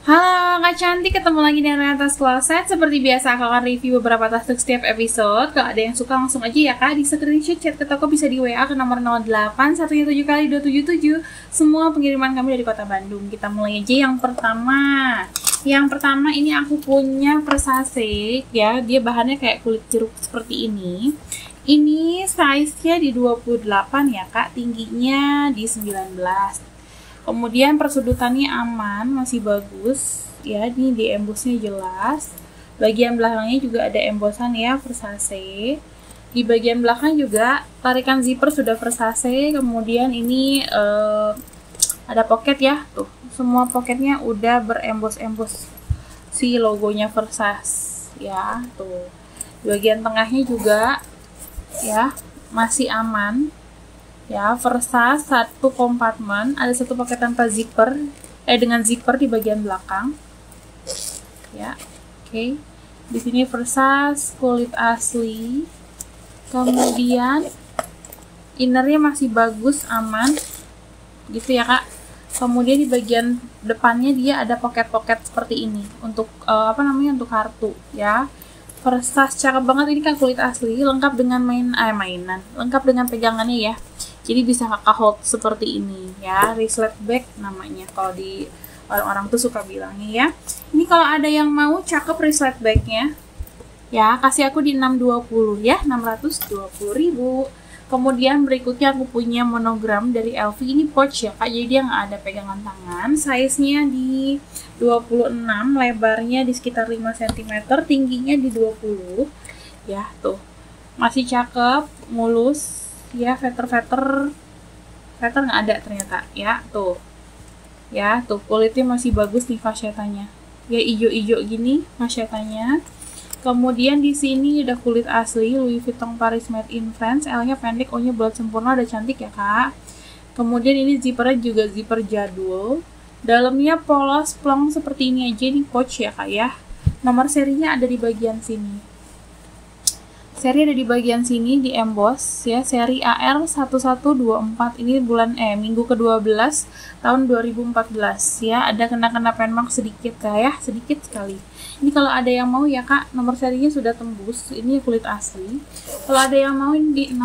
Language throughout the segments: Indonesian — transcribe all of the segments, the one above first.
Halo Kak Cantik, ketemu lagi dengan Renatas Closet. Seperti biasa aku akan review beberapa tas untuk setiap episode. Kalau ada yang suka langsung aja ya Kak, di screenshot chat ke toko, bisa di WA ke nomor 08 117 kali 277. Semua pengiriman kami dari kota Bandung. Kita mulai aja yang pertama. Yang pertama ini aku punya Versace ya, dia bahannya kayak kulit jeruk seperti ini. Ini size-nya di 28 ya Kak, tingginya di 19. Kemudian persudutannya aman, masih bagus ya, ini di embosnya jelas. Bagian belakangnya juga ada embosan ya, Versace. Di bagian belakang juga tarikan zipper sudah Versace. Kemudian ini ada pocket ya, tuh semua pocketnya udah berembos-embos si logonya Versace ya, tuh. Di bagian tengahnya juga ya masih aman ya. Versace satu kompartemen, ada satu paket tanpa zipper dengan zipper di bagian belakang ya. Oke. Di sini Versace kulit asli. Kemudian innernya masih bagus, aman gitu ya Kak. Kemudian di bagian depannya dia ada pocket-pocket seperti ini untuk untuk kartu ya. Versace cakep banget, ini kan kulit asli, lengkap dengan mainan, lengkap dengan pegangannya ya. Jadi bisa kakak hold seperti ini ya, wristlet bag namanya kalau di orang-orang tuh suka bilangnya ya. Ini kalau ada yang mau cakep wristlet bagnya ya, kasih aku di 620 ya, 620.000. Kemudian berikutnya aku punya monogram dari LV, ini pouch ya Kak, jadi dia nggak ada pegangan tangan. Size-nya di 26, lebarnya di sekitar 5 cm, tingginya di 20 ya, tuh masih cakep, mulus ya. Feather nggak ada ternyata ya, tuh ya, tuh kulitnya masih bagus nih, fasetanya ya, ijo-ijo gini fasetanya. Kemudian di sini ada kulit asli Louis Vuitton Paris Made in France, L-nya pendek, O-nya bulat sempurna, udah cantik ya Kak. Kemudian ini zippernya juga zipper jadul, dalamnya polos plong seperti ini aja, ini pouch ya Kak ya. Nomor serinya ada di bagian sini. Seri ada di bagian sini di emboss ya, seri AR1124. Ini minggu ke-12 tahun 2014 ya. Ada kena penmark sedikit Kak ya, sedikit sekali. Ini kalau ada yang mau ya Kak, nomor serinya sudah tembus. Ini kulit asli. Kalau ada yang mau ini di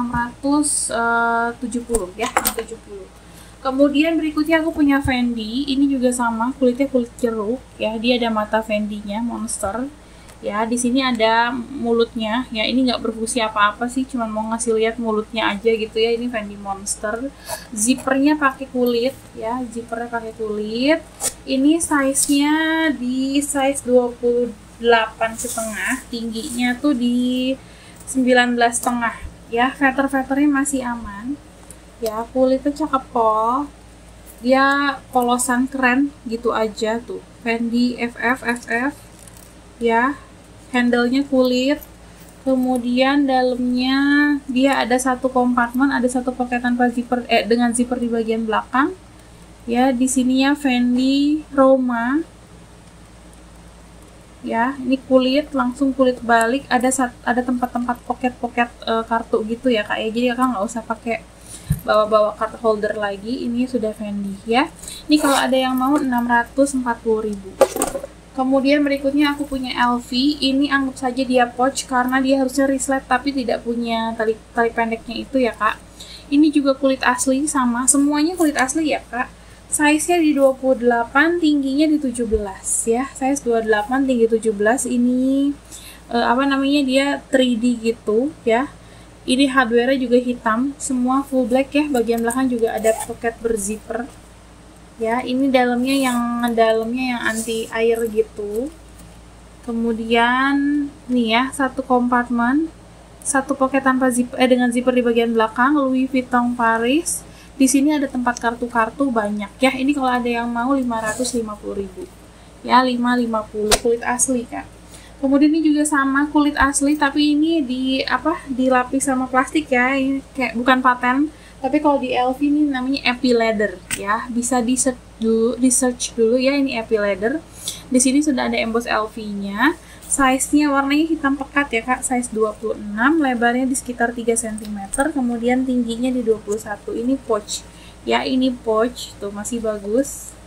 670 ya, 670. Kemudian berikutnya aku punya Fendi. Ini juga sama, kulitnya kulit jeruk ya. Dia ada mata Fendi-nya monster. Ya, di sini ada mulutnya ya, ini nggak berfungsi apa-apa sih, cuman mau ngasih lihat mulutnya aja gitu ya. Ini Fendi Monster, zippernya pakai kulit ya, zippernya pakai kulit. Ini size-nya di size 28,5, tingginya tuh di 19,5 ya. Feather-feathernya masih aman ya, kulitnya cakep pol, dia polosan keren gitu aja tuh. Fendi FF ya, handle-nya kulit. Kemudian dalamnya dia ada satu kompartemen, ada satu pocket tanpa zipper dengan zipper di bagian belakang ya. Di sininya Fendi Roma ya, ini kulit langsung kulit balik, ada tempat-tempat pocket kartu gitu ya Kak ya, jadi Kakak nggak usah pakai bawa card holder lagi. Ini sudah Fendi ya. Ini kalau ada yang mau 640.000. Kemudian berikutnya aku punya LV, ini anggap saja dia pouch karena dia harusnya wristlet tapi tidak punya tali pendeknya itu ya Kak. Ini juga kulit asli, sama semuanya kulit asli ya Kak. Size-nya di 28, tingginya di 17 ya. Size 28, tinggi 17. Ini dia 3D gitu ya. Ini hardware-nya juga hitam, semua full black ya. Bagian belakang juga ada pocket berzipper ya. Ini dalamnya yang anti air gitu. Kemudian nih ya, satu kompartemen, satu pocket tanpa dengan zipper di bagian belakang, Louis Vuitton Paris. Di sini ada tempat kartu-kartu banyak ya. Ini kalau ada yang mau 550.000 ya, 550, kulit asli Kak. Kemudian ini juga sama, kulit asli tapi ini dilapis sama plastik ya. Ini kayak bukan paten. Tapi kalau di LV ini namanya Epi Leather ya, bisa di search dulu ya. Ini Epi Leather. Di sini sudah ada emboss LV-nya. Size-nya warnanya hitam pekat ya Kak, size 26, lebarnya di sekitar 3 cm, kemudian tingginya di 21. Ini pouch ya, ini pouch tuh masih bagus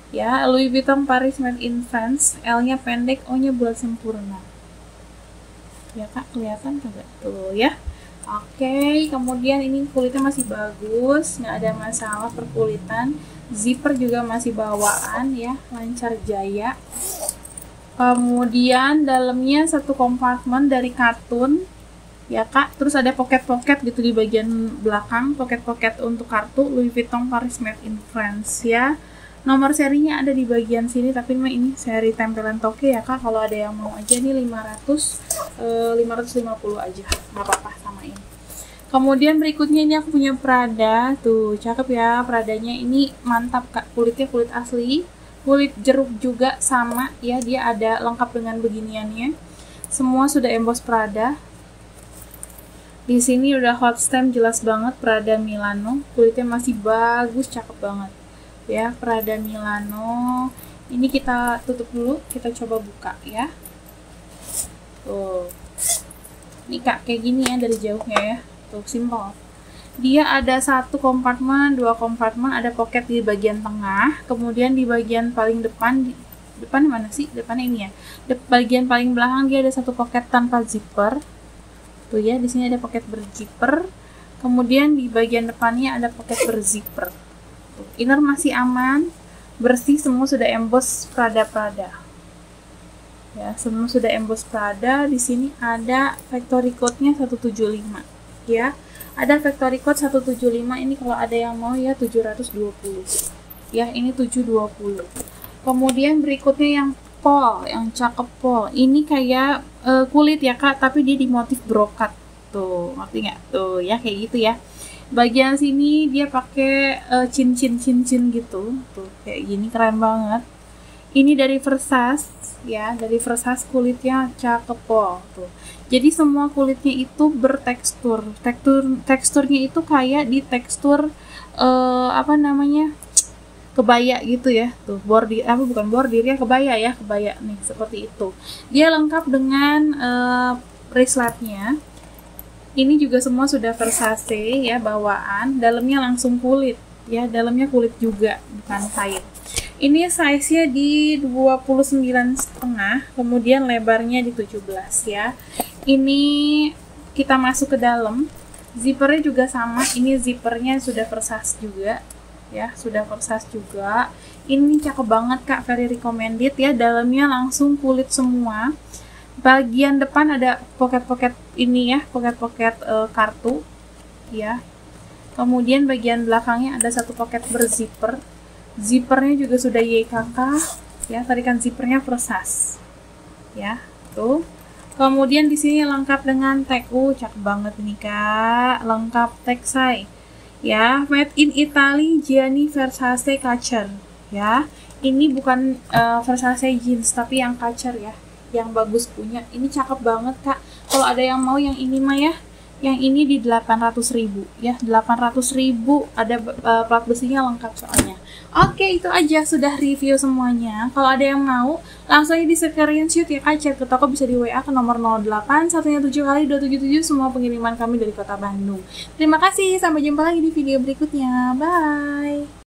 Ya, Louis Vuitton Paris Made in France, L-nya pendek, O-nya bulat sempurna. Ya Kak, kelihatan kagak tuh ya. Oke, kemudian ini kulitnya masih bagus, nggak ada masalah perkulitan. Zipper juga masih bawaan ya, lancar jaya. Kemudian dalamnya satu kompartemen dari katun ya Kak, terus ada pocket-pocket gitu di bagian belakang, pocket-pocket untuk kartu Louis Vuitton Paris Made in France ya. Nomor serinya ada di bagian sini, tapi ini seri tempelan toke ya Kak. Kalau ada yang mau aja nih 550 aja, nggak apa-apa samain. Kemudian berikutnya ini aku punya Prada, tuh cakep ya, Pradanya ini mantap Kak, kulitnya kulit asli, kulit jeruk juga sama ya, dia ada lengkap dengan beginiannya. Semua sudah emboss Prada. Di sini udah hot stamp jelas banget Prada Milano, kulitnya masih bagus, cakep banget. Ya, Prada Milano. Ini kita tutup dulu, kita coba buka ya. Tuh. Ini Kak, kayak gini ya dari jauhnya ya. Tuh, simple. Dia ada satu kompartemen, dua kompartemen, ada pocket di bagian tengah, kemudian di bagian paling depan, depan mana sih? Depannya ini ya. Bagian paling belakang dia ada satu pocket tanpa zipper. Tuh ya, di sini ada pocket berzipper. Kemudian di bagian depannya ada pocket berzipper. Inner masih aman, bersih, semua sudah emboss Prada. Ya, semua sudah emboss Prada. Di sini ada factory code-nya 175. Ya, ada factory code 175. Ini kalau ada yang mau ya 720. Ya, ini 720. Kemudian berikutnya yang pol, yang cakep pol. Ini kayak kulit ya Kak, tapi dia di motif brokat. Tuh, ngerti nggak? Tuh ya, kayak gitu ya. Bagian sini dia pakai cincin gitu, tuh kayak gini, keren banget. Ini dari Versace ya, dari Versace, kulitnya cakep tuh. Jadi semua kulitnya itu bertekstur, teksturnya itu kayak di tekstur apa namanya, kebaya gitu ya, tuh bordir, apa bukan bordir ya, kebaya nih, seperti itu. Dia lengkap dengan braceletnya. Ini juga semua sudah Versace ya, bawaan, dalamnya langsung kulit ya, dalamnya kulit juga, bukan kain. Ini size-nya di 29,5, kemudian lebarnya di 17 ya. Ini kita masuk ke dalam, zippernya juga sama, ini zippernya sudah Versace juga ya, sudah Versace juga. Ini cakep banget Kak, very recommended ya, dalamnya langsung kulit semua. Bagian depan ada pocket-pocket ini ya, pocket-pocket kartu ya. Kemudian bagian belakangnya ada satu pocket berzipper. Zippernya juga sudah YKK ya, tarikan zippernya Versace ya, tuh. Kemudian di sini lengkap dengan tag, cakep banget nih Kak, lengkap tag say ya, made in Italy, Gianni Versace Kacer ya. Ini bukan Versace jeans, tapi yang Kacer ya, yang bagus punya. Ini cakep banget Kak. Kalau ada yang mau yang ini mah ya, yang ini di 800.000 ya, 800.000, ada plat besinya lengkap soalnya. Oke, itu aja sudah review semuanya. Kalau ada yang mau, langsung aja di screenshot ya Kak, chat ke toko, bisa di WA ke nomor 08 117 kali 277, semua pengiriman kami dari Kota Bandung. Terima kasih, sampai jumpa lagi di video berikutnya. Bye.